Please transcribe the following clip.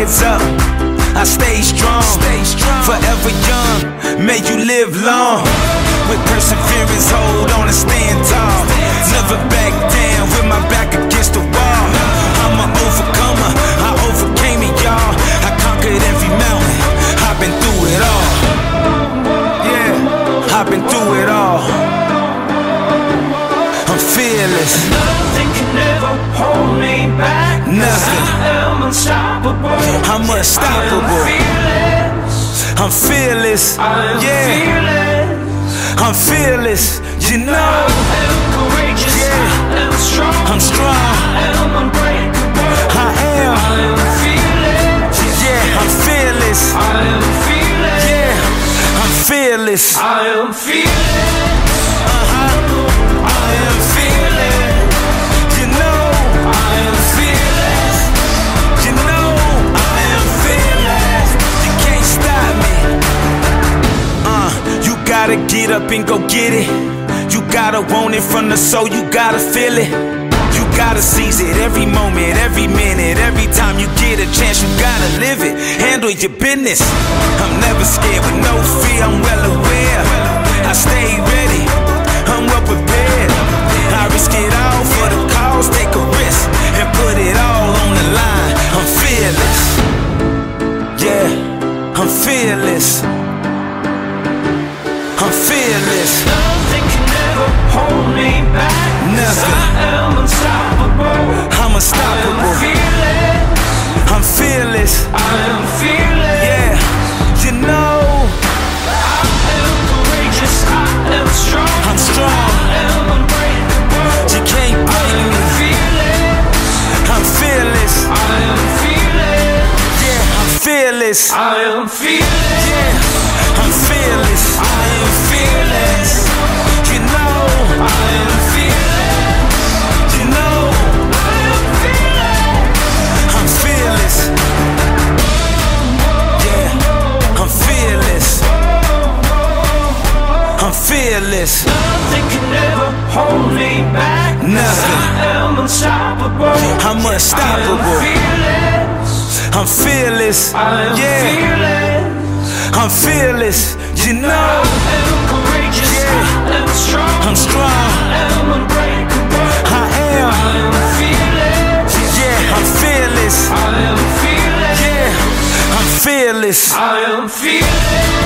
heads up, I stay strong, forever young, may you live long. With perseverance, hold on and stand tall. Never back down with my back against the wall. I'm an overcomer, I overcame it, y'all. I conquered every mountain, I've been through it all. Yeah, I've been through it all. I'm fearless. Nothing can ever hold me back. Nothing. I am unstoppable. I'm unstoppable. I'm fearless. I'm fearless. I'm fearless. You know. I am courageous. Yeah. I am strong. I'm strong. I am unbreakable. I am. I am fearless. Yeah, I'm fearless. I am fearless. Yeah, I'm fearless. I am fearless. I am fearless. You know. I am fearless. You know. I am fearless. You can't stop me. You gotta get up and go get it. You gotta want it from the soul. You gotta feel it. You gotta seize it every moment, every minute, every time you get a chance. You gotta live it. Handle your business. I'm never scared with no fear. I'm well aware. I stay ready. I'm well prepared. I risk it all for the cause. Take a risk and put it all on the line. I'm fearless. Yeah, I'm fearless. I'm fearless. Nothing can ever hold me back. Nothing. I am unstoppable. I'm unstoppable. I am fearless. I'm fearless. I am fearless. Yeah, you know. I am courageous. I am strong. I'm strong. I am unbreakable. You can't break me. I'm fearless. I am fearless. Yeah, I'm fearless. I am fearless. Yeah, I'm fearless. I am fearless. You know. I am fearless. You know. I am fearless. I'm fearless. Yeah, I'm fearless. I'm fearless. Nothing can ever hold me back. Nothing. I am unstoppable. I'm unstoppable. I am fearless. I'm fearless. I am fearless. I'm fearless. You know. I am courageous. Yeah. I am strong. I'm strong. I am unbreakable. I am. I am fearless. Yeah, I'm fearless. I am fearless. Yeah, I'm fearless. I am fearless.